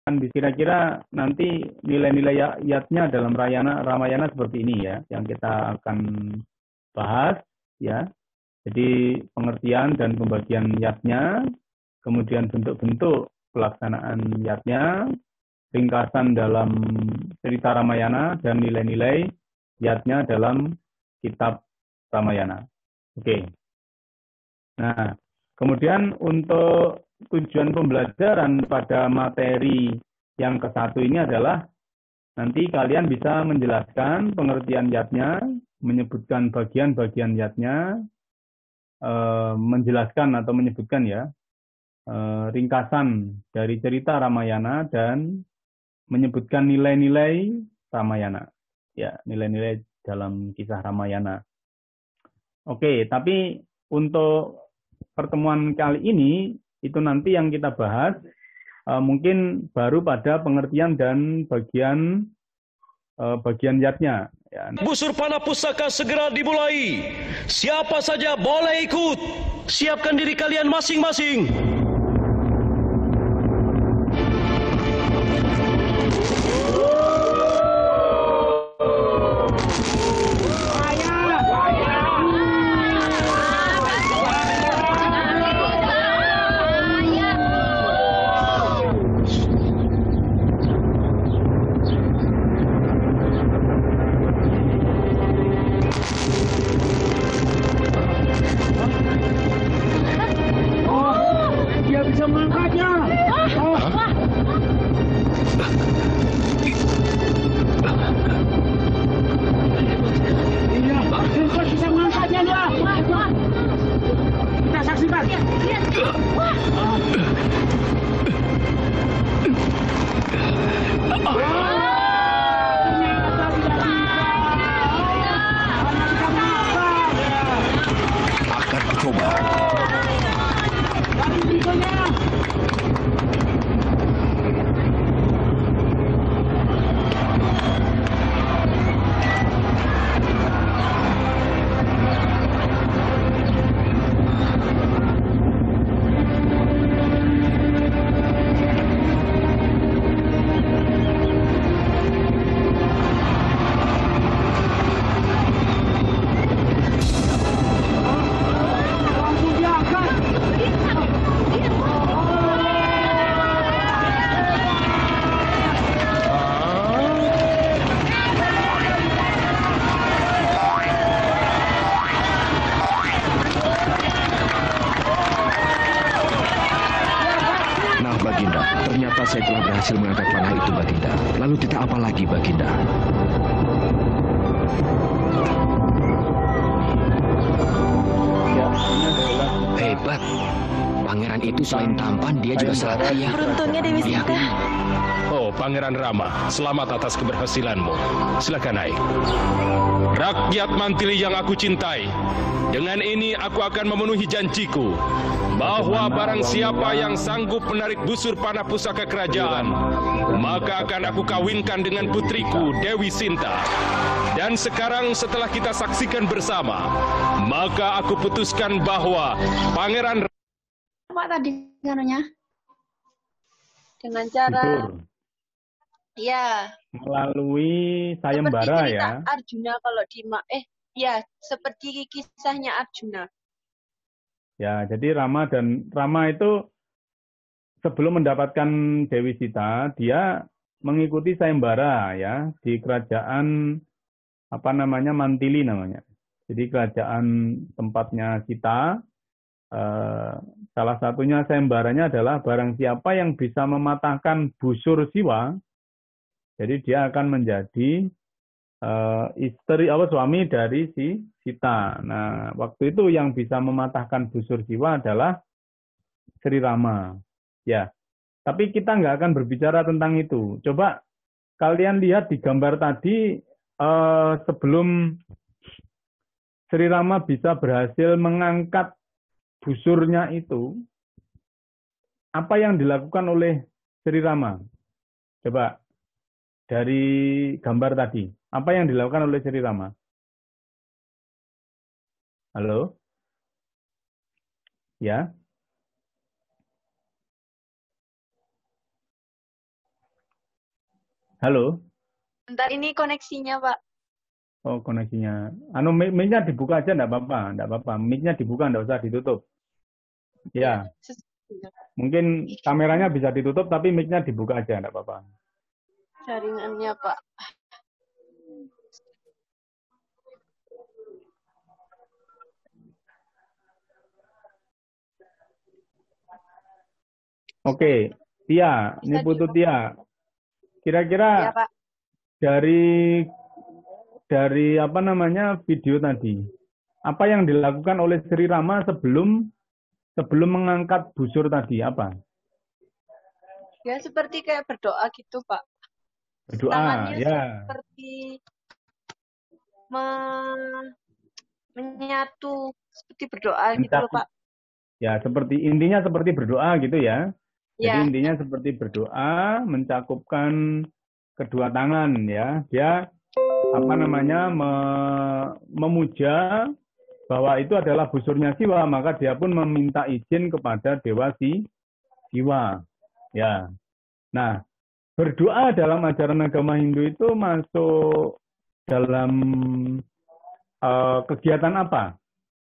kira-kira nanti nilai-nilai yatnya dalam Ramayana seperti ini ya, yang kita akan bahas ya. Jadi pengertian dan pembagian yatnya, kemudian bentuk-bentuk pelaksanaan yatnya, ringkasan dalam cerita Ramayana, dan nilai-nilai yatnya dalam kitab Ramayana. Oke. Nah, kemudian untuk tujuan pembelajaran pada materi yang ke-1 ini adalah nanti kalian bisa menjelaskan pengertian yatnya, menyebutkan bagian-bagian yatnya, menjelaskan atau menyebutkan ya ringkasan dari cerita Ramayana dan menyebutkan nilai-nilai Ramayana. Ya, nilai-nilai dalam kisah Ramayana. Oke, tapi untuk pertemuan kali ini itu nanti yang kita bahas mungkin baru pada pengertian dan bagian yatnya. Ya. Busur panah pusaka segera dimulai. Siapa saja boleh ikut. Siapkan diri kalian masing-masing. Saya telah berhasil mengangkat panah itu, Baginda. Lalu tidak apa lagi, Baginda? Hebat. Pangeran itu selain tampan, dia juga satria. Beruntungnya Dewi Sinta. Oh, Pangeran Rama, selamat atas keberhasilanmu. Silakan naik. Rakyat Mantili yang aku cintai, dengan ini aku akan memenuhi janjiku bahwa barang siapa yang sanggup menarik busur panah pusaka kerajaan, maka akan aku kawinkan dengan putriku Dewi Sinta. Dan sekarang setelah kita saksikan bersama, maka aku putuskan bahwa Pangeran apa tadi kanunya? Dengan cara ya melalui sayembara ya. Arjuna kalau ya seperti kisahnya Arjuna. Ya, jadi Rama itu sebelum mendapatkan Dewi Sita, dia mengikuti sayembara ya di kerajaan Mantili namanya. Jadi kerajaan tempatnya Sita. Salah satunya sayembaranya adalah barang siapa yang bisa mematahkan busur Siwa, jadi dia akan menjadi suami dari si Sita. Nah, waktu itu yang bisa mematahkan busur Siwa adalah Sri Rama. Ya, tapi kita nggak akan berbicara tentang itu. Coba kalian lihat di gambar tadi, sebelum Sri Rama bisa berhasil mengangkat busurnya itu, apa yang dilakukan oleh Sri Rama? Coba dari gambar tadi, apa yang dilakukan oleh Sri Rama? Halo? Ya? Halo? Bentar ini koneksinya, Pak. Oh, koneksinya. Mic-nya dibuka aja, enggak apa-apa. Enggak apa-apa. Mic-nya dibuka, enggak usah ditutup. Ya, Ya, mungkin kameranya bisa ditutup, tapi mic-nya dibuka aja, enggak apa-apa. jaringannya, Pak. Oke, Tia, ini Bisa Putu Tia. ya, Kira-kira Pak. dari apa namanya video tadi, apa yang dilakukan oleh Sri Rama sebelum mengangkat busur tadi? Apa? Ya, seperti kayak berdoa gitu, Pak. Berdoa, Tangannya ya. seperti menyatu, seperti berdoa gitu loh, Pak. Ya, intinya seperti berdoa gitu ya. Jadi Ya, intinya seperti berdoa, mencakupkan kedua tangan ya. Dia apa namanya memuja bahwa itu adalah busurnya Siwa, maka dia pun meminta izin kepada Dewa Siwa. Ya. Nah, berdoa dalam ajaran agama Hindu itu masuk dalam kegiatan apa?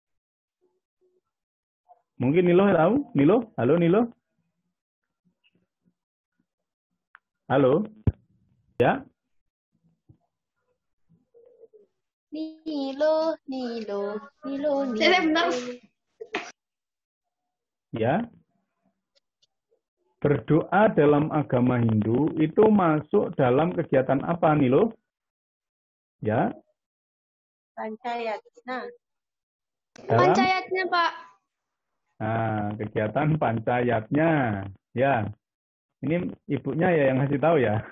Mungkin Nilo tahu? Nilo? Halo Nilo? Halo? Ya? Nilo. Saya bentar. Ya? Berdoa dalam agama Hindu itu masuk dalam kegiatan apa, Nilo? Ya? Pancayatna. Pancayatnya, Pak. Nah, kegiatan pancayatnya. Ya. Ini ibunya ya yang ngasih tahu ya.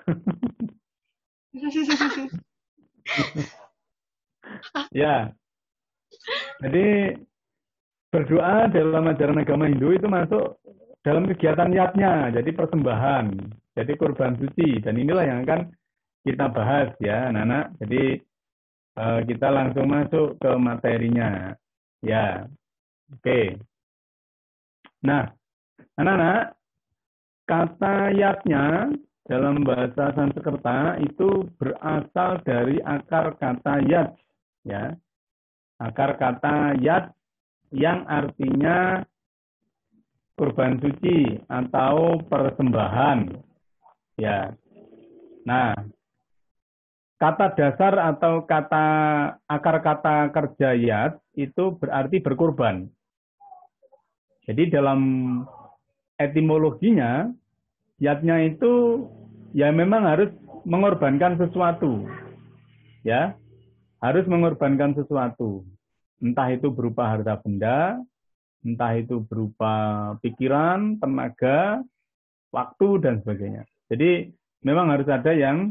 Ya. Jadi berdoa dalam ajaran agama Hindu itu masuk dalam kegiatan yatnya, jadi persembahan, jadi kurban suci. Dan inilah yang akan kita bahas ya, anak-anak. Jadi kita langsung masuk ke materinya. Ya, oke. Nah, anak-anak, kata yatnya dalam bahasa Sanskerta itu berasal dari akar kata yat, ya. Akar kata yat yang artinya kurban suci atau persembahan. Ya. Nah, kata dasar atau akar kata kerja yat itu berarti berkurban. Jadi dalam etimologinya, yatnya itu ya memang harus mengorbankan sesuatu. Ya, harus mengorbankan sesuatu. Entah itu berupa harta benda, entah itu berupa pikiran, tenaga, waktu, dan sebagainya. Jadi memang harus ada yang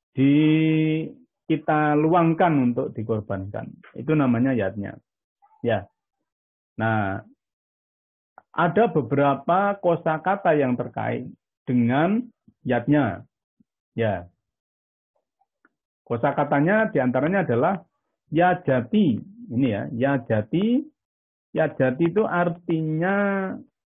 kita luangkan untuk dikorbankan. Itu namanya yatnya. Ya. Nah, ada beberapa kosakata yang terkait dengan yatnya. Ya. Kosakatanya diantaranya adalah yajati. Ini ya, yajati. Yajati itu artinya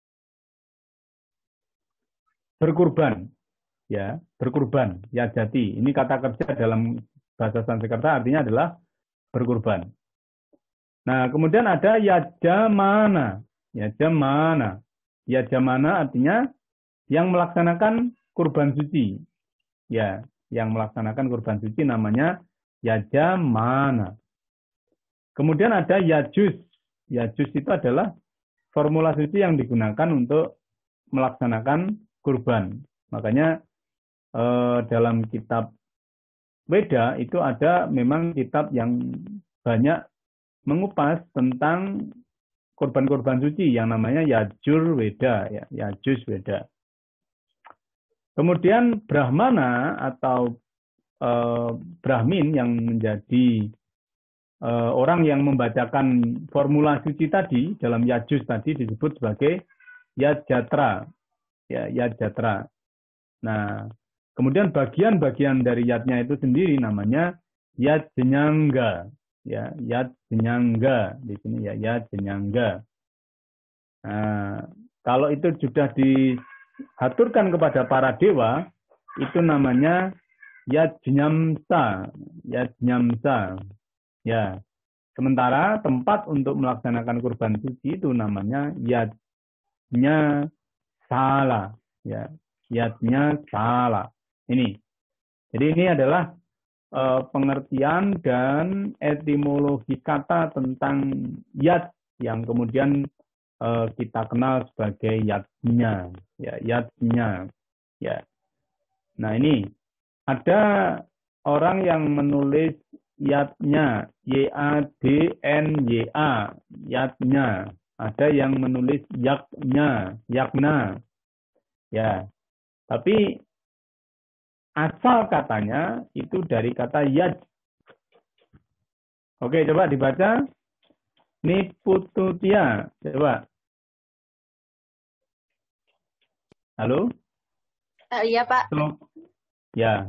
berkurban. Ya, berkurban. Yajati. Ini kata kerja dalam bahasa Sanskerta artinya adalah berkurban. Nah, kemudian ada yajamana. Yajamana. Yajamana artinya yang melaksanakan kurban suci. Ya, yang melaksanakan kurban suci namanya yajamana. Kemudian ada yajus. Yajus itu adalah formula suci yang digunakan untuk melaksanakan kurban. Makanya dalam kitab Weda itu ada memang kitab yang banyak mengupas tentang kurban-kurban suci yang namanya Yajur Weda, ya, Yajus Weda. Kemudian Brahmana atau Brahmin yang menjadi orang yang membacakan formula suci tadi dalam Yajus tadi disebut sebagai Yajatra, ya, Yajatra. Nah, kemudian bagian-bagian dari yatnya itu sendiri namanya Yajnyanga. Ya, Yajnyanga di sini ya, Yajnyanga. Nah, kalau itu sudah diaturkan kepada para dewa, itu namanya yajnyamsa, yajnyamsa. Ya. Sementara tempat untuk melaksanakan kurban suci itu namanya yajnya sala, ya. Yajnya sala. Ini. Jadi ini adalah pengertian dan etimologi kata tentang yad yang kemudian kita kenal sebagai yadnya, ya, yadnya, ya. Nah ini ada orang yang menulis yadnya, yadnya, yadnya. Ada yang menulis yaknya, yakna, ya. Tapi asal katanya itu dari kata yad. Oke, coba dibaca. Nipututia, coba. Halo? Iya, Pak. Ya.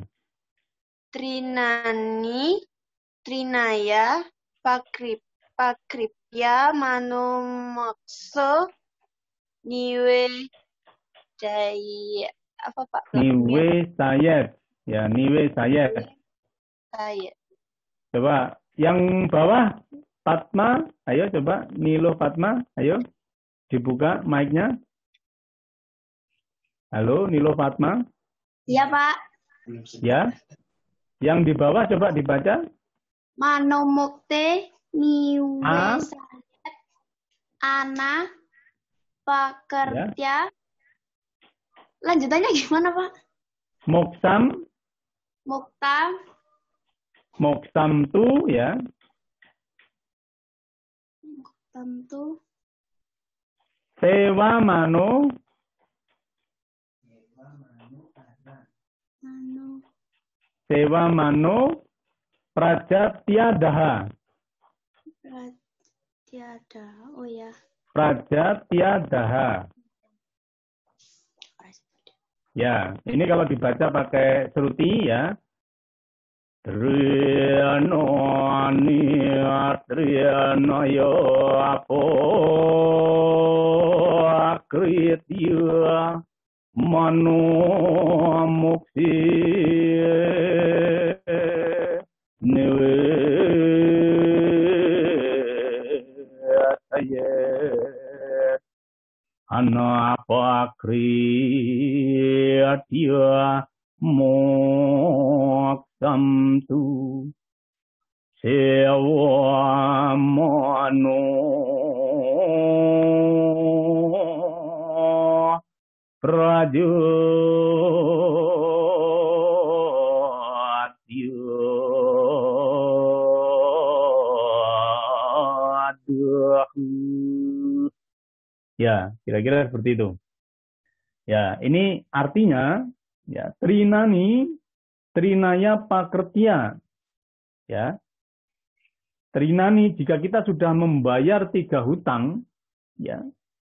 Trinani, Trinaya, Pakripya, Manomokso, Niwe, Jaya. Apa, Pak? Niwe Sayed. Ya, Niwe Sayed. Saya. Coba yang bawah Fatma, ayo coba Nilo Fatma, ayo dibuka mic-nya. Halo Nilo Fatma. Iya, Pak. Ya. Yang di bawah coba dibaca. Manomukte niwe A. sayat ana pakertya. Ya. Lanjutannya gimana, Pak? Moksam, Mukta, moksam tu, ya. tentu, Sewa mano, anu, sewa mano, prajatyadaha. tiada. Oh ya. Prajatyadaha. Ya, ini kalau dibaca pakai seruti ya. Triano ania triano yo apo akritya mano muksi newe saya ana apa kriya moksam tu sewa mano prajurit. Ya, kira-kira seperti itu. Ya, ini artinya ya trinani, trinaya pakertya. Ya. Trinani jika kita sudah membayar 3 hutang, ya.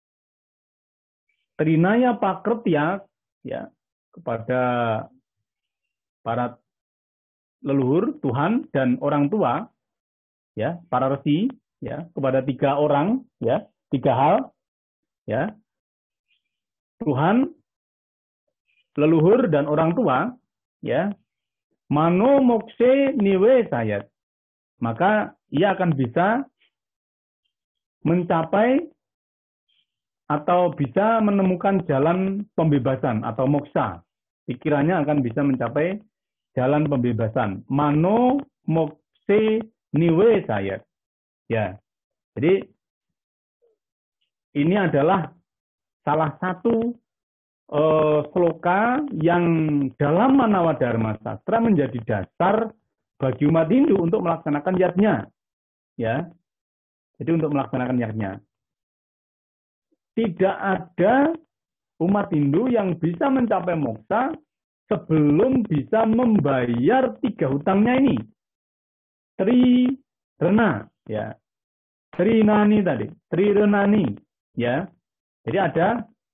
Trinaya pakertya ya kepada para leluhur, Tuhan dan orang tua, ya, para resi, ya, kepada 3 orang, ya, 3 hal, ya. Tuhan, leluhur dan orang tua, ya. Mano mokse niwe sayat. Maka ia akan bisa mencapai atau bisa menemukan jalan pembebasan atau moksa. Pikirannya akan bisa mencapai jalan pembebasan. Mano mokse niwe sayat. Ya. Jadi ini adalah salah satu sloka yang dalam Manawa Dharma Sastra menjadi dasar bagi umat Hindu untuk melaksanakan yadnya. Ya. Jadi untuk melaksanakan yadnya. Tidak ada umat Hindu yang bisa mencapai moksa sebelum bisa membayar 3 hutangnya ini. Trirena, ya. Trinani tadi, Trirenani, ya. Jadi ada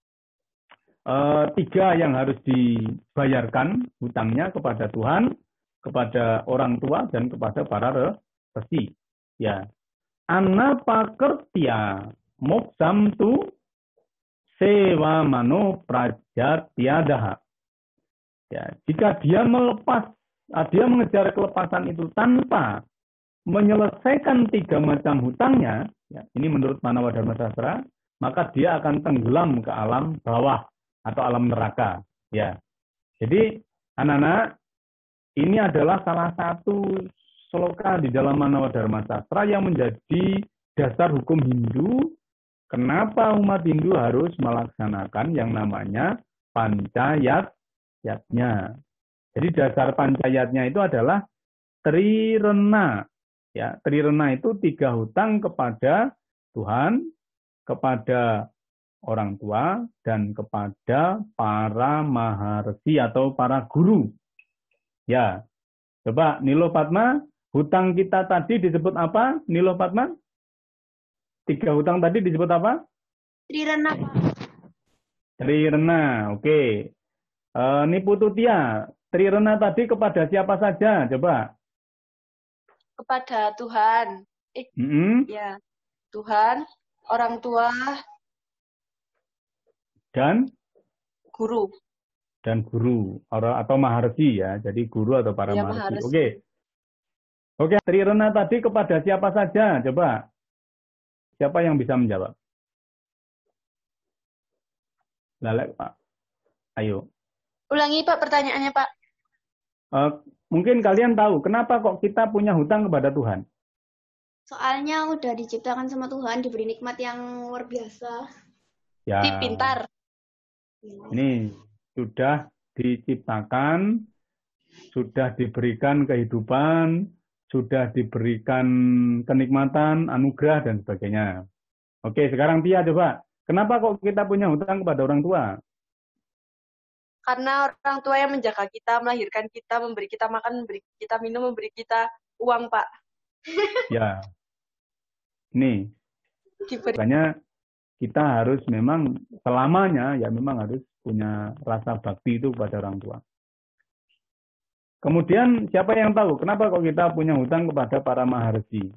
3 yang harus dibayarkan hutangnya kepada Tuhan, kepada orang tua dan kepada para resi. Ya. Anapakertya moksam tu sewa mano prajatyadaha. Ya, jika dia melepas dia mengejar kelepasan itu tanpa menyelesaikan 3 macam hutangnya, ya, ini menurut Manawa Dharma Sastra, maka dia akan tenggelam ke alam bawah atau alam neraka. Ya, jadi anak-anak, ini adalah salah satu sloka di dalam Manawa Dharma Sastra yang menjadi dasar hukum Hindu. Kenapa umat Hindu harus melaksanakan yang namanya pancayat-yatnya. Jadi dasar pancayatnya itu adalah trirena. Ya, trirena itu 3 hutang kepada Tuhan, kepada orang tua, dan kepada para maharsi atau para guru. Ya, coba Nilo Padma, hutang kita tadi disebut apa? Nilo Padma? 3 hutang tadi disebut apa? Trirena, Pak. Trirena, oke. Nipu Tutia, trirena tadi kepada siapa saja? Coba. Kepada Tuhan. Ya, Tuhan, orang tua, dan guru. Dan guru atau maharsi ya. Jadi guru atau para Ya, maharsi. maharsi. Oke. Oke, trirena tadi kepada siapa saja? Coba. Siapa yang bisa menjawab? Lalek, Pak. Ayo. Ulangi, Pak, pertanyaannya, Pak. Mungkin kalian tahu kenapa kok kita punya hutang kepada Tuhan? Soalnya udah diciptakan sama Tuhan, diberi nikmat yang luar biasa. Ya. Si pintar. Ini sudah diciptakan, sudah diberikan kehidupan, sudah diberikan kenikmatan, anugerah, dan sebagainya. Oke, sekarang Tia coba. Kenapa kok kita punya hutang kepada orang tua? Karena orang tua yang menjaga kita, melahirkan kita, memberi kita makan, memberi kita minum, memberi kita uang, Pak. Ya. Ini. Diberi. Makanya kita harus memang selamanya, ya memang harus punya rasa bakti itu kepada orang tua. Kemudian siapa yang tahu kenapa kok kita punya hutang kepada para maharsi?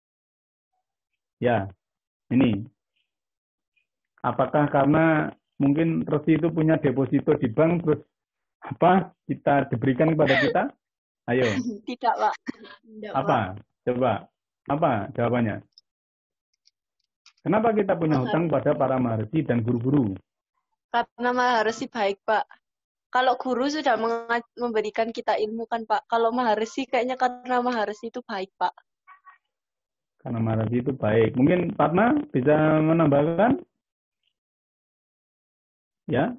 Ya, ini. Apakah karena mungkin Resi itu punya deposito di bank terus kita diberikan kepada kita? Ayo. Tidak, Pak. Apa? Coba. Apa jawabannya? Kenapa kita punya hutang kepada para maharsi dan guru-guru? Karena maharsi baik, Pak. Kalau guru sudah memberikan kita ilmu kan, Pak. Kalau maharsi kayaknya karena maharsi itu baik, Pak. Karena maharsi itu baik. Mungkin Padma bisa menambahkan? Ya.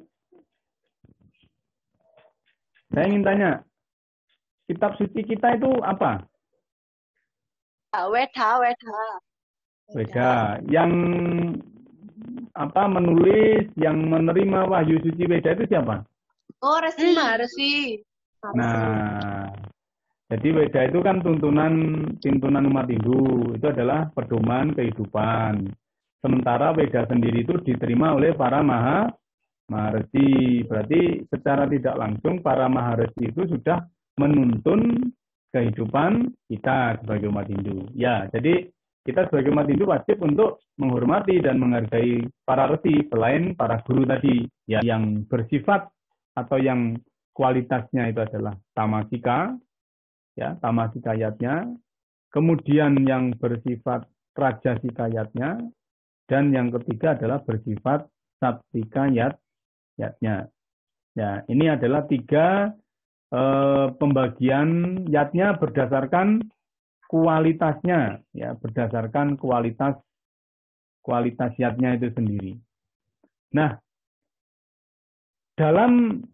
Saya ingin tanya, kitab suci kita itu apa? Weda. Weda. Yang menulis, yang menerima wahyu suci Weda itu siapa? Oh, Resi. Maharsi. Nah, jadi Weda itu kan tuntunan umat Hindu. Itu adalah pedoman kehidupan. Sementara Weda sendiri itu diterima oleh para maharsi. Berarti secara tidak langsung para maharsi itu sudah menuntun kehidupan kita sebagai umat Hindu. Ya, jadi kita sebagai umat Hindu wajib untuk menghormati dan menghargai para resi selain para guru tadi, ya, yang bersifat atau yang kualitasnya itu adalah tamasika, ya, tamasikayatnya, kemudian yang bersifat rajasikayatnya, dan yang ketiga adalah bersifat sattikayatnya. Ya, ini adalah 3 pembagian yatnya berdasarkan kualitasnya, ya, berdasarkan kualitas yatnya itu sendiri. Nah, dalam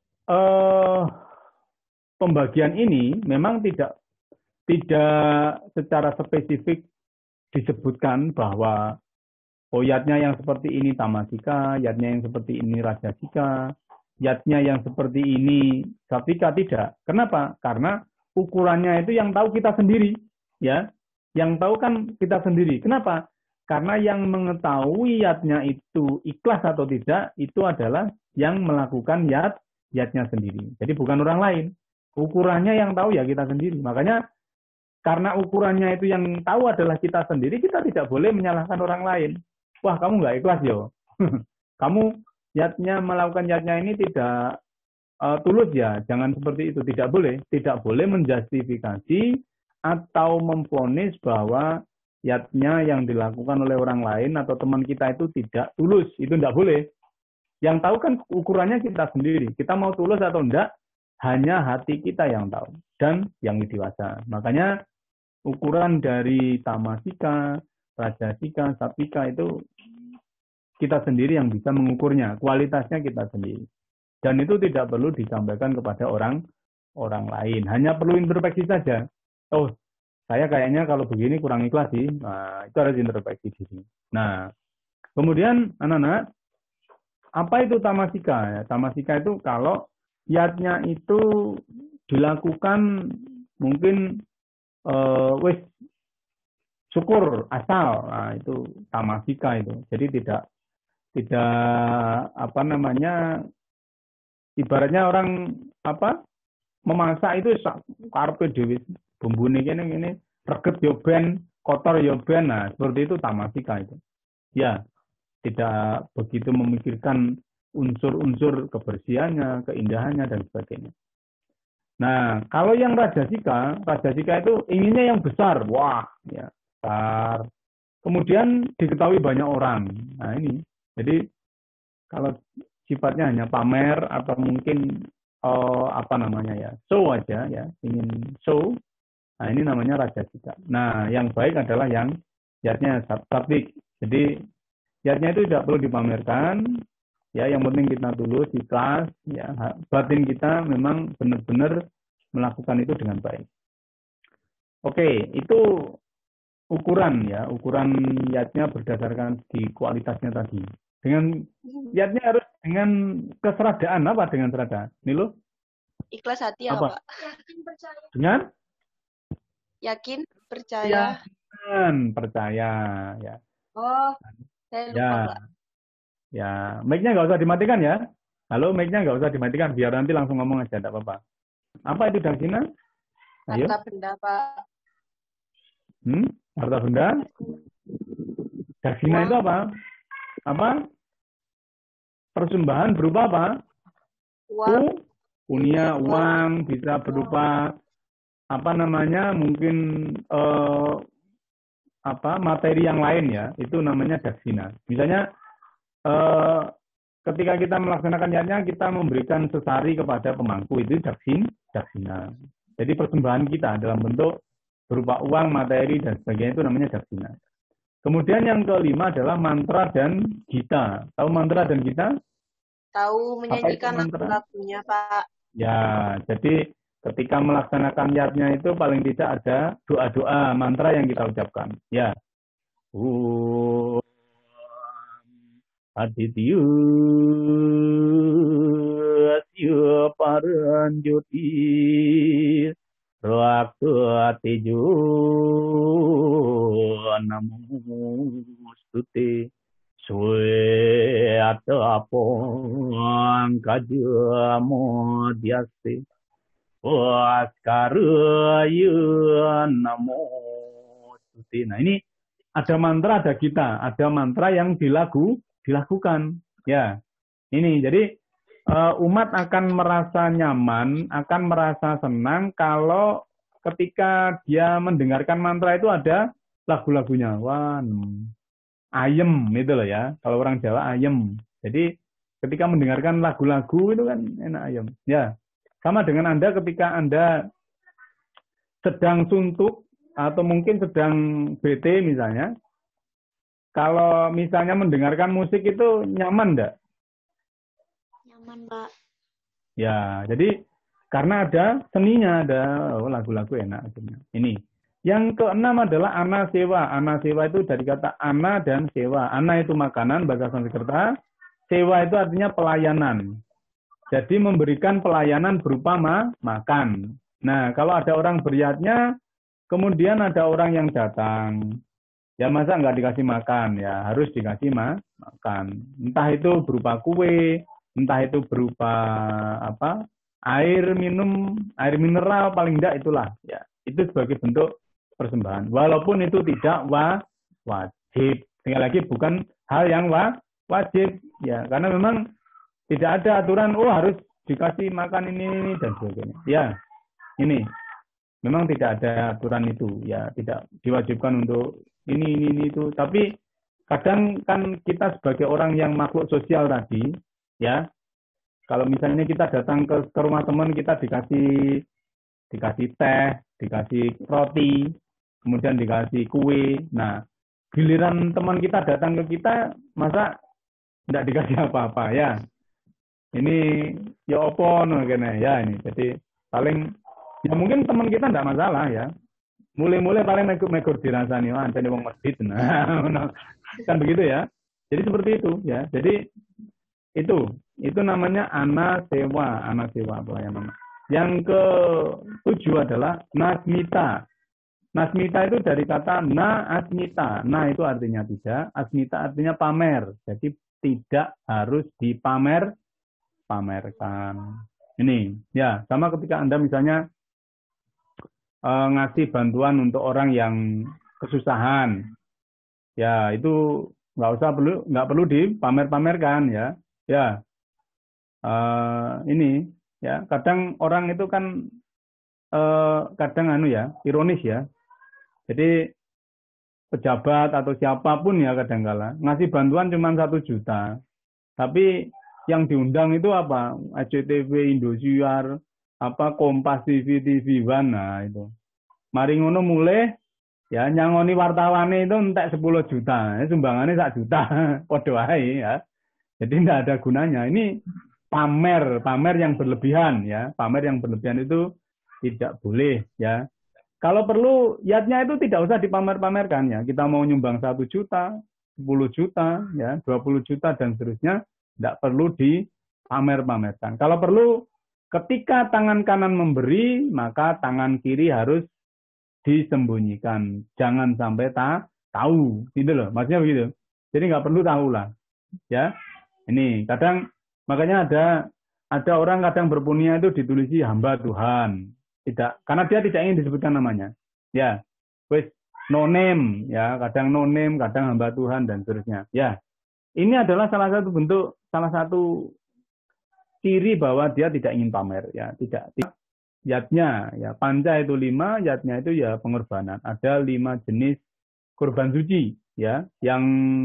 pembagian ini memang tidak secara spesifik disebutkan bahwa yatnya yang seperti ini tamasika, yatnya yang seperti ini rajasika, yatnya yang seperti ini sattika, tidak. Kenapa? Karena ukurannya itu yang tahu kita sendiri, ya. Yang tahu kan kita sendiri. Kenapa? Karena yang mengetahui yatnya itu ikhlas atau tidak, itu adalah yang melakukan yatnya sendiri. Jadi bukan orang lain. Ukurannya yang tahu ya kita sendiri. Makanya karena ukurannya itu yang tahu adalah kita sendiri, kita tidak boleh menyalahkan orang lain. Wah, kamu nggak ikhlas yo. Kamu melakukan yatnya ini tidak tulus ya, jangan seperti itu. Tidak boleh menjustifikasi atau memvonis bahwa yatnya yang dilakukan oleh orang lain atau teman kita itu tidak tulus. Itu tidak boleh. Yang tahu kan ukurannya kita sendiri. Kita mau tulus atau enggak, hanya hati kita yang tahu. Dan yang dewasa. Makanya ukuran dari tamasika, rajasika, sapika itu kita sendiri yang bisa mengukurnya. Kualitasnya kita sendiri. Dan itu tidak perlu disampaikan kepada orang lain. Hanya perlu introspeksi saja. Oh, saya kayaknya kalau begini kurang ikhlas sih. Nah, itu harus introspeksi diri. Nah, kemudian anak-anak, apa itu tamasika? Tamasika itu kalau yatnya itu dilakukan mungkin syukur asal. Nah, itu tamasika itu. Jadi tidak ibaratnya orang memasak itu karepe dhewe bumbune kene reget yo ben, kotor yo ben. Nah, seperti itu tamasika itu. Ya, tidak begitu memikirkan unsur-unsur kebersihannya, keindahannya dan sebagainya. Nah, kalau yang rajasika itu inginnya yang besar. Wah, ya, besar. Kemudian diketahui banyak orang. Nah, ini. Jadi kalau sifatnya hanya pamer atau mungkin show aja ya, ingin show. Nah, ini namanya rajasika. Nah, yang baik adalah yang yatnya satvik. Jadi yatnya itu tidak perlu dipamerkan. Ya, yang penting kita tulus, ikhlas, ya, batin kita memang benar-benar melakukan itu dengan baik. Oke, itu ukuran ya, ukuran yatnya berdasarkan di kualitasnya tadi. Dengan yatnya harus dengan keseradaan. Apa dengan serada? Nilo? Ikhlas hati ya, apa? Pak? Dengan? Yakin, percaya. Percaya ya. Oh, saya lupa, ya. Pak. Ya, mic-nya nggak usah dimatikan ya. Halo, mic-nya nggak usah dimatikan, biar nanti langsung ngomong aja, tidak apa-apa. Apa itu daksina? Ayo. Harta benda, Pak. Harta benda? Daksina itu apa? Apa? Persembahan berupa apa? Uang. Punya uang, bisa berupa mungkin materi yang lain ya. Itu namanya daksina. Misalnya ketika kita melaksanakan yatnya, kita memberikan sesari kepada pemangku, itu daksina. Jadi persembahan kita dalam bentuk berupa uang, materi, dan sebagainya itu namanya daksina. Kemudian yang kelima adalah mantra dan gita. Tahu mantra dan gita? Tahu, menyanyikan lagu-lagunya, Pak. Ya, jadi ketika melaksanakan yatnya itu paling tidak ada doa-doa, mantra yang kita ucapkan. Ya. Aditya asya paranjoti rakta tejo namostute sweta pangkaja modyaste waskaraya namostute. Nah, ini ada mantra, ada gita, ada mantra yang dilakukan. Ya, ini jadi umat akan merasa nyaman, akan merasa senang kalau ketika dia mendengarkan mantra itu ada lagu-lagunya. Wah, ayem itu loh ya. Kalau orang Jawa ayem. Jadi ketika mendengarkan lagu-lagu itu kan enak ayem. Ya, sama dengan Anda ketika Anda sedang suntuk atau mungkin sedang bete misalnya. Kalau misalnya mendengarkan musik itu nyaman enggak? Nyaman, Pak. Ya, jadi karena ada seninya, ada lagu-lagu enak. Ini. Yang keenam adalah ana sewa. Ana sewa itu dari kata ana dan sewa. Ana itu makanan, bahasa Sanskerta. Sewa itu artinya pelayanan. Jadi memberikan pelayanan berupa makan. Nah, kalau ada orang beryatnya, kemudian ada orang yang datang. Ya masa nggak dikasih makan, ya harus dikasih makan. Entah itu berupa kue, entah itu berupa air minum, air mineral paling enggak itulah. Ya, itu sebagai bentuk persembahan. Walaupun itu tidak wajib. Sekali lagi bukan hal yang wajib, ya karena memang tidak ada aturan harus dikasih makan ini dan sebagainya. Ya, ini memang tidak ada aturan itu, ya tidak diwajibkan untuk ini itu. Tapi kadang kan kita sebagai orang yang makhluk sosial tadi, ya, kalau misalnya kita datang ke rumah teman, kita dikasih teh, dikasih roti, kemudian dikasih kue. Nah, giliran teman kita datang ke kita, masa tidak dikasih apa-apa ya? Ini ya opo kene ya ini. Jadi paling ya mungkin teman kita tidak masalah ya. Mulai-mulai paling megur dirasani, wah antene wong medhit. Nah, kan begitu ya. Jadi seperti itu ya. Jadi itu namanya anasewa apa ya namanya. Yang ke-7 adalah nasmita. Nasmita itu dari kata na asmita. Na itu artinya tidak, asmita artinya pamer. Jadi tidak harus pamerkan. Ini ya sama ketika Anda misalnya ngasih bantuan untuk orang yang kesusahan. Ya, itu nggak perlu dipamer-pamerkan ya. Ya. Ini ya, kadang orang itu kan kadang ironis ya. Jadi pejabat atau siapapun ya kadangkala ngasih bantuan cuma 1 juta. Tapi yang diundang itu apa? SCTV, Indosiar, Kompas TV, TV One, nah itu. Mari ngono mulai ya nyangoni wartawane itu entek 10 juta, sumbangannya 1 juta, podo wae ya. Jadi tidak ada gunanya. Ini pamer yang berlebihan ya. Pamer yang berlebihan itu tidak boleh ya. Kalau perlu yatnya itu tidak usah dipamer-pamerkan ya. Kita mau nyumbang 1 juta, 10 juta, ya, 20 juta dan seterusnya, tidak perlu dipamer-pamerkan. Kalau perlu ketika tangan kanan memberi, maka tangan kiri harus disembunyikan. Jangan sampai tahu, gitu loh. Maksudnya begitu. Jadi nggak perlu tahu lah. Ya, ini kadang makanya ada orang kadang berpunya itu ditulisi hamba Tuhan. Tidak, karena dia tidak ingin disebutkan namanya. Ya, wes no name, ya, kadang no name, kadang hamba Tuhan dan seterusnya. Ya, ini adalah salah satu ciri bahwa dia tidak ingin pamer, ya, tidak. Yatnya, ya, panca itu 5, yatnya itu ya pengorbanan. Ada 5 jenis kurban suci, ya, yang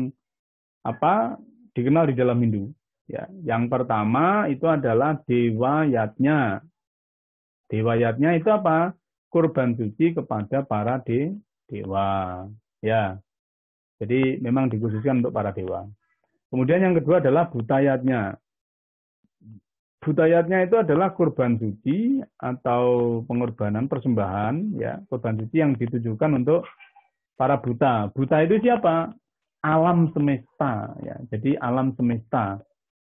dikenal di dalam Hindu. Ya, yang pertama itu adalah dewa yatnya. Dewa yatnya itu apa? Kurban suci kepada para dewa. Ya. Jadi memang dikhususkan untuk para dewa. Kemudian yang kedua adalah butayatnya. Butayatnya itu adalah kurban suci atau pengorbanan persembahan, ya, kurban suci yang ditujukan untuk para buta. Buta itu siapa? Alam semesta, ya. Jadi alam semesta.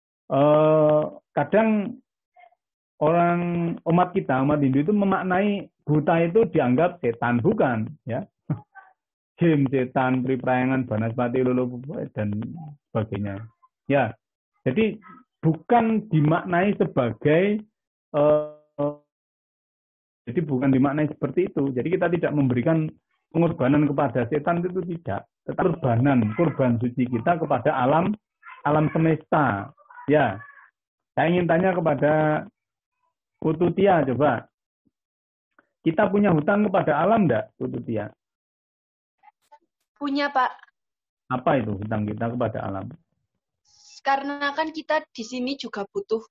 Kadang orang umat Hindu itu memaknai buta itu dianggap setan, bukan, ya. Jin, setan, priprayangan, banaspati, lulu, dan sebagainya. Ya, jadi bukan dimaknai sebagai seperti itu. Jadi kita tidak memberikan pengorbanan kepada setan itu tidak. Tetapi kurban suci kita kepada alam semesta. Ya, saya ingin tanya kepada Putu Tia, coba. Kita punya hutang kepada alam enggak, Putu Tia? Punya, Pak. Apa itu hutang kita kepada alam? Karena kan kita di sini juga butuh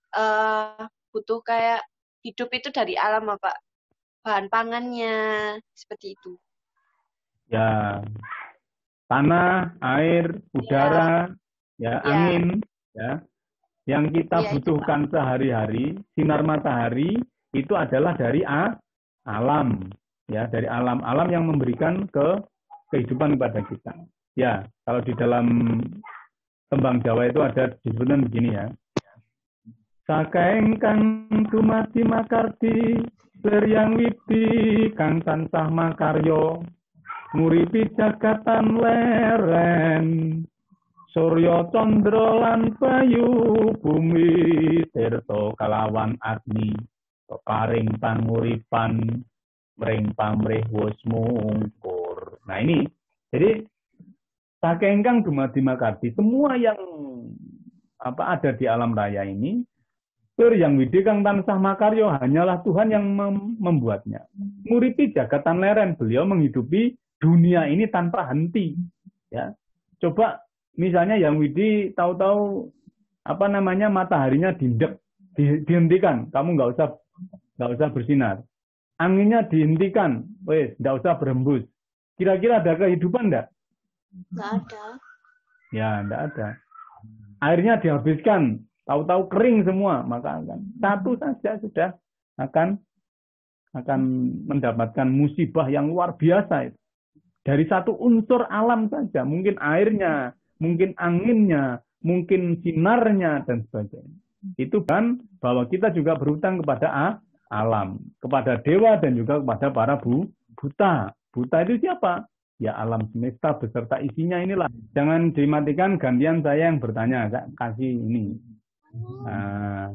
kayak hidup itu dari alam, Pak. Bahan pangannya, seperti itu. Ya, tanah, air, udara, ya, angin, ya. Yang kita butuhkan sehari-hari, sinar matahari itu adalah dari alam, ya, dari alam yang memberikan kehidupan kepada kita. Ya, kalau di dalam tembang Jawa itu ada disebutkan begini ya. Sakaeng kang dumadi makardi, leryang widi kang tansah makaryo, nguripi jagatan leren. Surya Candra lan Bayu bumi tirta kalawan agni paring panguripan mring pamrih wus mungkur. Nah ini, jadi saking kang dumadi makardi, semua yang ada di alam raya ini Tur yang widi kang tansah makaryo, hanyalah Tuhan yang membuatnya. Nguripi jagatan leren, beliau menghidupi dunia ini tanpa henti. Ya, coba misalnya yang widi tahu-tahu mataharinya dihentikan, kamu nggak usah bersinar. Anginnya dihentikan, wes nggak usah berembus. Kira-kira ada kehidupan enggak? Nggak ada. Ya, enggak ada. Airnya dihabiskan, tahu-tahu kering semua, maka satu saja sudah akan mendapatkan musibah yang luar biasa itu. Dari satu unsur alam saja, mungkin airnya, mungkin anginnya, mungkin sinarnya dan sebagainya. Itu kan bahwa kita juga berhutang kepada alam, kepada dewa dan juga kepada para buta. Buta itu siapa? Ya alam semesta beserta isinya inilah. Jangan dimatikan, gantian saya yang bertanya. Saya kasih ini. Nah.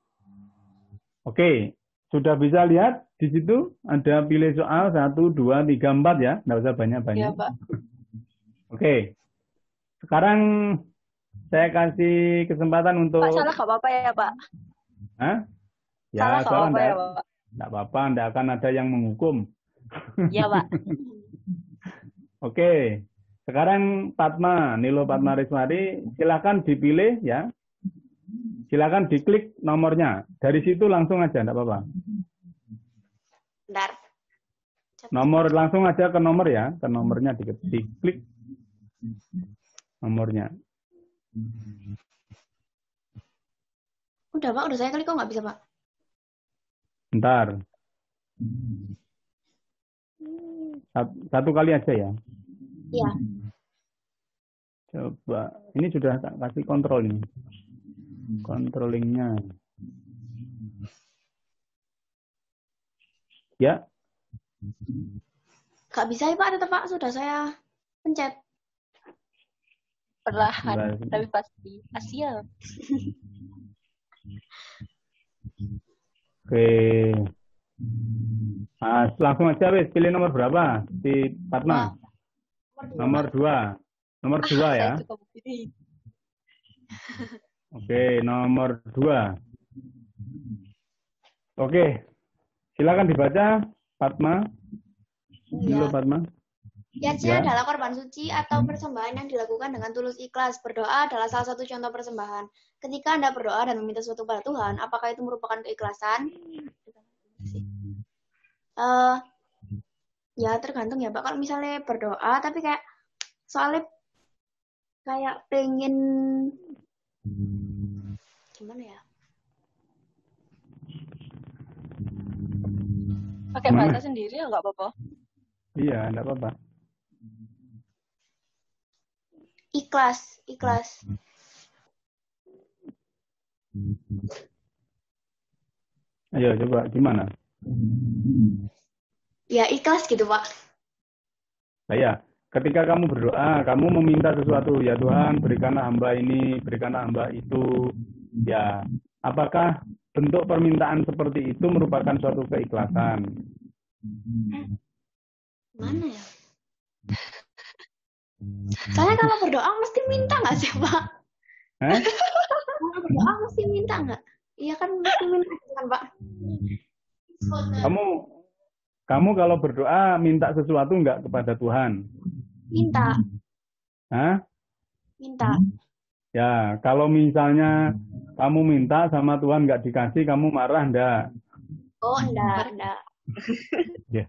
Oke. Sudah bisa lihat di situ ada pilih soal 1, 2, 3, 4 ya. Nggak usah banyak-banyak. Iya, Pak. Oke. Sekarang saya kasih kesempatan untuk... Pak, salah nggak apa-apa ya, Pak? Hah? Ya, salah nggak apa-apa ya, Pak? Nggak apa-apa, nggak akan ada yang menghukum. Iya, Pak. Oke, sekarang Nilo Padma Rismari, silakan dipilih ya. Silakan diklik nomornya. Dari situ langsung aja, enggak apa-apa. Bentar. Nomor langsung aja ke nomor ya, ke nomornya diklik nomornya. Udah Pak, udah saya klik kok nggak bisa Pak. Bentar. Satu kali aja ya. Iya. Coba, ini sudah tak kasih kontrol nih. Controllingnya. Ya. Nggak bisa ya Pak, tetap Pak, sudah saya pencet. Perlahan, tapi pasti. Asia. Oke. Nah, langsung aja wes pilih nomor berapa? Si Fatma. Nomor 2. Nomor 2 ya. Oke, nomor 2. Oke. Silakan dibaca Fatma. Dulu Fatma. Yajna adalah korban suci atau persembahan yang dilakukan dengan tulus ikhlas. Berdoa adalah salah satu contoh persembahan. Ketika Anda berdoa dan meminta sesuatu pada Tuhan, apakah itu merupakan keikhlasan? Ya tergantung ya Pak. Kalau misalnya berdoa tapi kayak soalnya kayak pengen gimana ya? Pakai bahasa sendiri ya nggak apa-apa. Iya, nggak apa-apa. Ikhlas. Ayo coba gimana? Ya ikhlas gitu Pak. Nah, ya, ketika kamu berdoa, kamu meminta sesuatu, ya Tuhan, berikanlah hamba ini, berikanlah hamba itu. Ya, apakah bentuk permintaan seperti itu merupakan suatu keikhlasan? Mana ya? Soalnya kalau berdoa mesti minta nggak sih Pak? Kalau berdoa mesti minta nggak? Iya kan mesti minta kan Pak? Kamu kalau berdoa minta sesuatu nggak kepada Tuhan? Minta. Hah? Minta. Ya, kalau misalnya kamu minta sama Tuhan nggak dikasih, kamu marah enggak? Oh, enggak. Ya.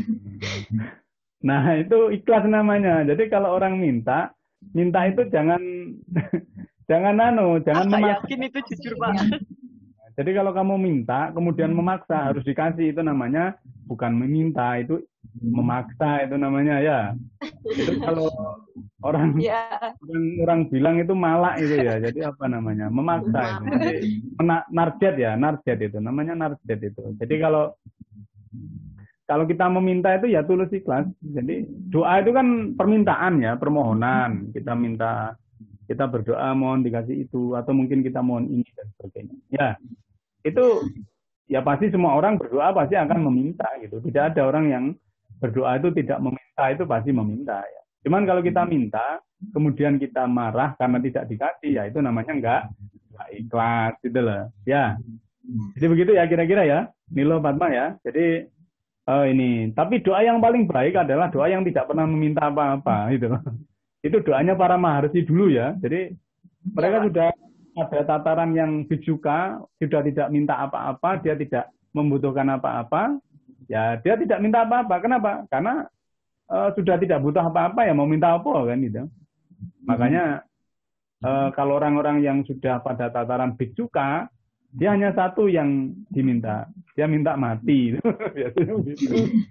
Nah, itu ikhlas namanya. Jadi kalau orang minta itu jangan jangan memaksa. Yakin itu jujur Pak. Jadi kalau kamu minta kemudian memaksa harus dikasih, itu namanya bukan meminta, itu memaksa itu namanya ya. Itu kalau orang bilang itu malak itu ya. Jadi apa namanya? Memaksa itu. Jadi narjet itu namanya narjet itu. Jadi kalau kita meminta itu ya tulus ikhlas. Jadi doa itu kan permintaan ya, permohonan. Kita berdoa mohon dikasih itu, atau mungkin kita mohon ini dan sebagainya. Ya, itu ya pasti semua orang berdoa pasti akan meminta gitu. Tidak ada orang yang berdoa itu tidak meminta, itu pasti meminta ya. Cuman kalau kita minta, kemudian kita marah karena tidak dikasih, ya itu namanya enggak ikhlas gitu loh. Ya, Jadi begitu ya kira-kira ya, Nilo Fatma ya. Jadi ini, tapi doa yang paling baik adalah doa yang tidak pernah meminta apa-apa gitu. Itu doanya para maharsi dulu ya. Jadi mereka sudah ada tataran yang bijuka, sudah tidak minta apa-apa, dia tidak membutuhkan apa-apa, ya dia tidak minta apa-apa. Kenapa? Karena sudah tidak butuh apa-apa ya mau minta apa kan gitu. Makanya kalau orang-orang yang sudah pada tataran bijuka, dia hanya satu yang diminta, dia minta mati. Biasanya begitu.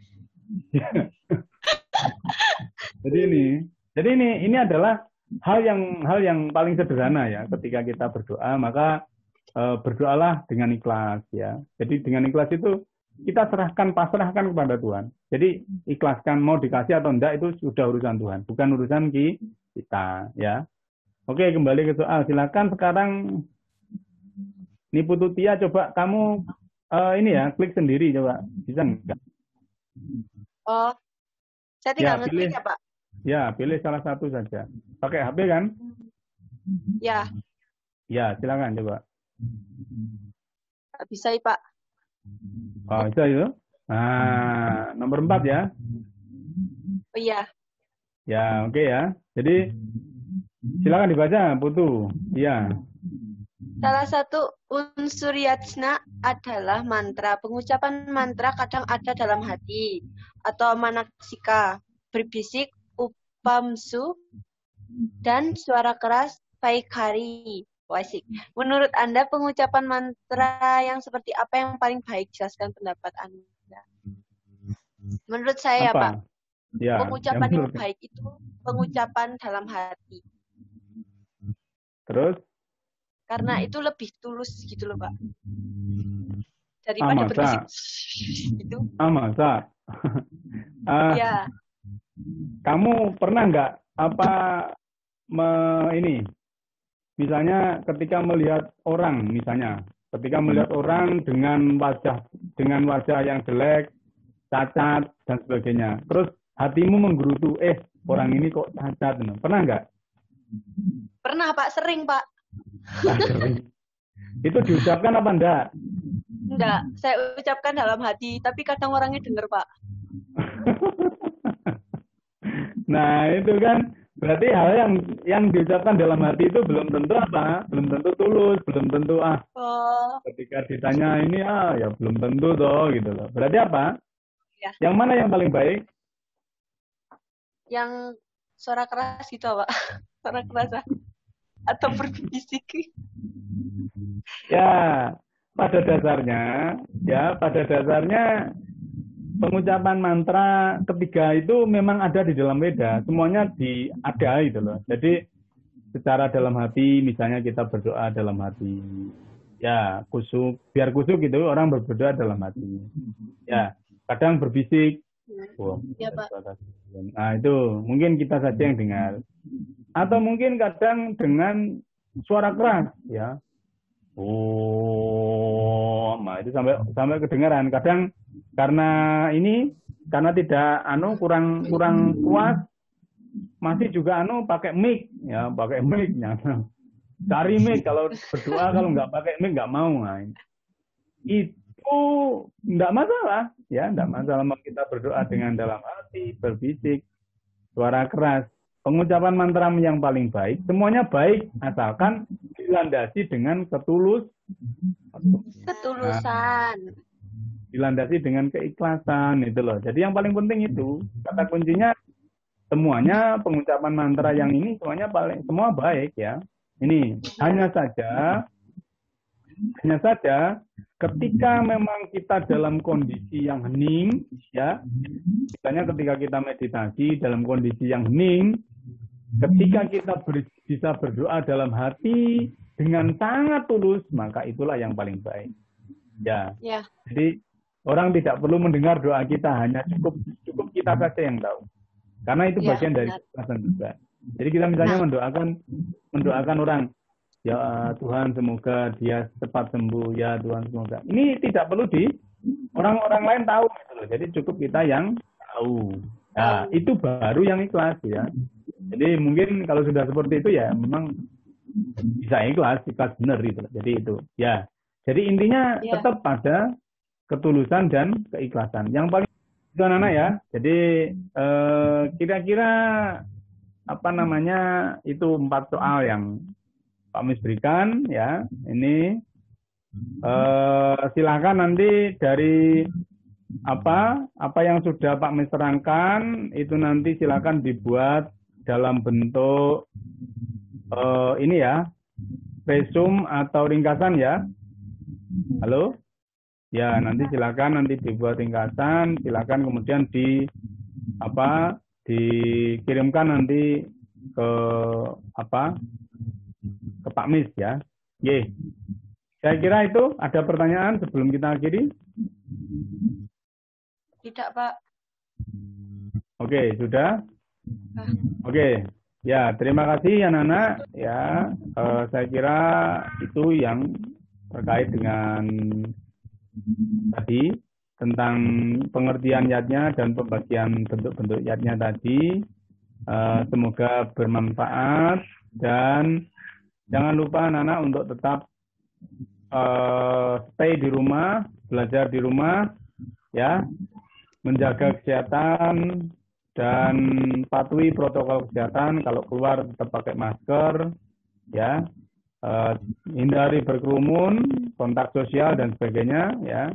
Jadi ini adalah hal yang paling sederhana ya. Ketika kita berdoa, maka berdoalah dengan ikhlas ya. Jadi dengan ikhlas itu kita pasrahkan kepada Tuhan. Jadi ikhlaskan mau dikasih atau enggak itu sudah urusan Tuhan, bukan urusan kita ya. Oke, kembali ke soal. Silakan sekarang Nipu Tutia, coba kamu ini ya, klik sendiri coba. Bisa enggak? Oh, saya tinggal ngeklik ya, Pak? Ya, pilih salah satu saja. Pakai HP kan? Ya. Ya, silakan coba. Bisa, Pak. Oh, bisa itu? Nah, nomor 4 ya. Oh iya. Ya, oke ya. Jadi, silakan dibaca, Putu. Iya. Salah satu unsur yajna adalah mantra. Pengucapan mantra kadang ada dalam hati atau manaksika, berbisik, upamsu, dan suara keras, vaikhari. Wasik. Menurut Anda pengucapan mantra yang seperti apa yang paling baik? Jelaskan pendapat Anda. Menurut saya, Pak, ya, pengucapan yang baik itu pengucapan dalam hati. Terus? Karena itu lebih tulus gitu loh, Pak. Daripada berbisik gitu. Masa? Ya. Kamu pernah nggak misalnya ketika melihat orang dengan wajah yang jelek, cacat dan sebagainya, terus hatimu menggerutu, orang ini kok cacat, pernah nggak? Pernah, Pak, sering, Pak. Itu diucapkan apa enggak? Enggak, saya ucapkan dalam hati, tapi kadang orangnya dengar, Pak. Nah, itu kan berarti hal yang diucapkan dalam hati itu belum tentu belum tentu tulus, belum tentu ketika ditanya ini ya belum tentu toh gitu loh. Berarti apa? Ya. Yang mana yang paling baik? Yang suara keras gitu, Pak. Suara keras atau berbisik. Ya, pada dasarnya pengucapan mantra ketiga itu memang ada di dalam Weda, semuanya ada itu loh. Jadi secara dalam hati, misalnya kita berdoa dalam hati, ya kusuk, biar kusuk gitu orang berdoa dalam hati. Ya, kadang berbisik. Ya, Pak. Nah itu mungkin kita saja yang dengar, atau mungkin kadang dengan suara keras, ya. Nah itu sampai kedengaran. Kadang karena tidak kurang kuat, masih juga pakai mic ya, pakai mic. Cari mic kalau berdoa, kalau nggak pakai mic nggak mau. Nah, itu nggak masalah ya, nggak masalah mau kita berdoa dengan dalam hati, berbisik, suara keras. Pengucapan mantra yang paling baik, semuanya baik asalkan dilandasi dengan ketulusan. Dilandasi dengan keikhlasan itu loh. Jadi yang paling penting itu kata kuncinya, semuanya pengucapan mantra yang ini semua baik ya. Ini hanya saja ketika memang kita dalam kondisi yang hening ya. Misalnya ketika kita meditasi dalam kondisi yang hening, ketika kita bisa berdoa dalam hati dengan sangat tulus, maka itulah yang paling baik. Ya. Jadi orang tidak perlu mendengar doa kita, hanya cukup kita saja yang tahu. Karena itu bagian dari keikhlasan juga. Jadi kita misalnya mendoakan orang, ya Tuhan semoga dia cepat sembuh, ya Tuhan semoga. Ini tidak perlu orang-orang lain tahu gitu loh. Jadi cukup kita yang tahu. Nah, itu baru yang ikhlas ya. Jadi mungkin kalau sudah seperti itu ya memang bisa ikhlas benar gitu. Jadi itu. Ya. Jadi intinya Iya. tetap pada ketulusan dan keikhlasan. Yang paling itu anak-anak ya. Jadi kira-kira apa namanya itu 4 soal yang Pak Mis berikan ya. Ini silakan nanti dari apa yang sudah Pak Mis terangkan itu nanti silakan dibuat dalam bentuk ini ya, resume atau ringkasan ya. Halo? Ya, nanti silakan nanti dibuat ringkasan, silakan kemudian dikirimkan nanti ke ke Pak Mis ya. Ye. Saya kira itu ada pertanyaan sebelum kita akhiri. Tidak, Pak. Oke, sudah. Oke, ya terima kasih anak-anak ya. Saya kira itu yang terkait dengan tadi tentang pengertian yatnya dan pembagian bentuk-bentuk yatnya tadi. Semoga bermanfaat dan jangan lupa anak-anak untuk tetap stay di rumah, belajar di rumah ya, menjaga kesehatan dan patuhi protokol kesehatan. Kalau keluar tetap pakai masker ya, hindari berkerumun, kontak sosial dan sebagainya ya,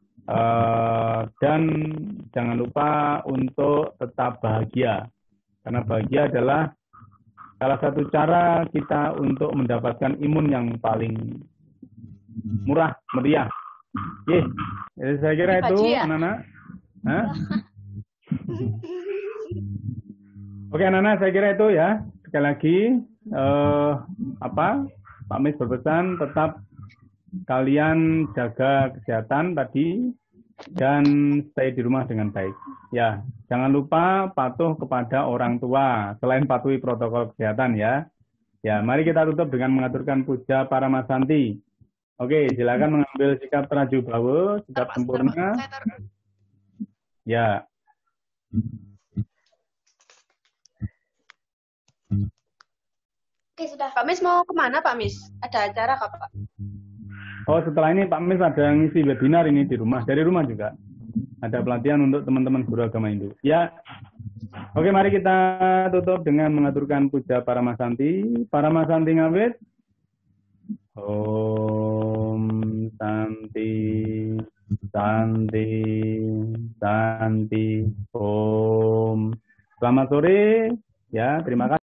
dan jangan lupa untuk tetap bahagia karena bahagia adalah salah satu cara kita untuk mendapatkan imun yang paling murah meriah. Jadi saya kira itu anak-anak. Oke anak-anak, saya kira itu ya. Sekali lagi Pak Mis berpesan tetap kalian jaga kesehatan tadi dan stay di rumah dengan baik. Ya, jangan lupa patuh kepada orang tua selain patuhi protokol kesehatan ya. Ya, mari kita tutup dengan mengaturkan puja Paramasanti. Oke, silakan mengambil sikap Traju Bawa, sikap sempurna. Ya. Oke, sudah. Pak Mis mau kemana, Pak Mis? Ada acara kah, Pak? Oh, setelah ini Pak Mis ada ngisi webinar ini di rumah, dari rumah juga. Ada pelatihan untuk teman-teman guru agama Hindu. Ya. Oke, mari kita tutup dengan mengaturkan puja Paramasanti. Paramasanti ngawit. Om Santi, Santi, Santi. Om. Selamat sore. Ya, terima kasih.